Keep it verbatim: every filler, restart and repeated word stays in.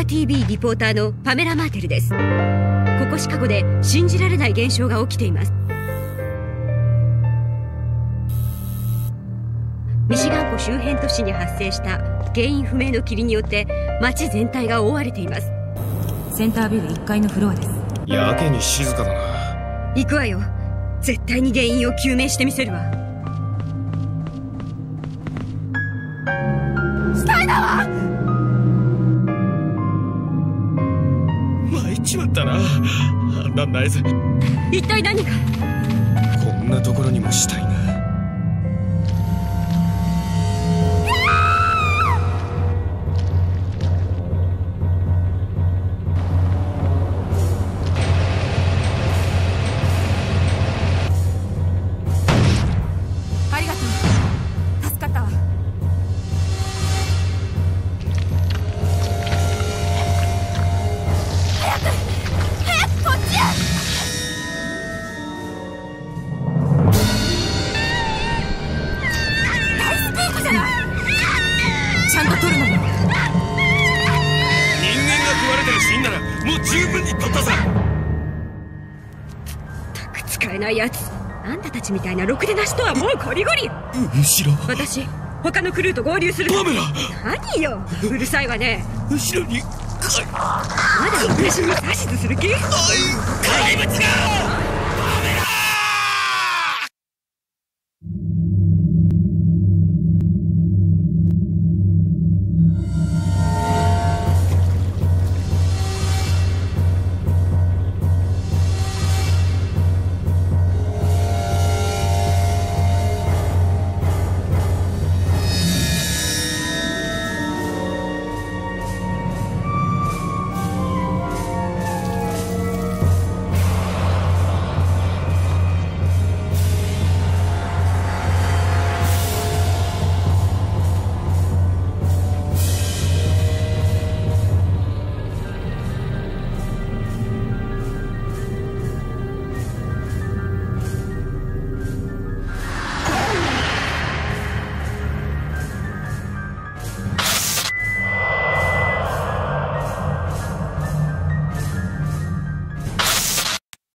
ティービー リポーターのパメラ・マーテルです。ここシカゴで信じられない現象が起きています。ミシガン湖周辺都市に発生した原因不明の霧によって街全体が覆われています。 センタービルいっかいのフロアです。 やけに静かだな。 行くわよ。絶対に原因を究明してみせるわ。 スタイナーは参っちまったな。判断ないぜ。 一体何か。 こんなところにも死体が。 ありがとう。助かったわ。 早く早くこっちへ。大スピードじゃない。 ちゃんと取るのよ。 人間が食われてるシーンならもう十分に取ったさ。 たく使えないやつ。あんたたちみたいなろくでなしとはもうゴリゴリ。 後ろ。 私他のクルーと合流する。 パメラ。 何よ、うるさいわね。 後ろにまだ私に指図する気？ 怪物が。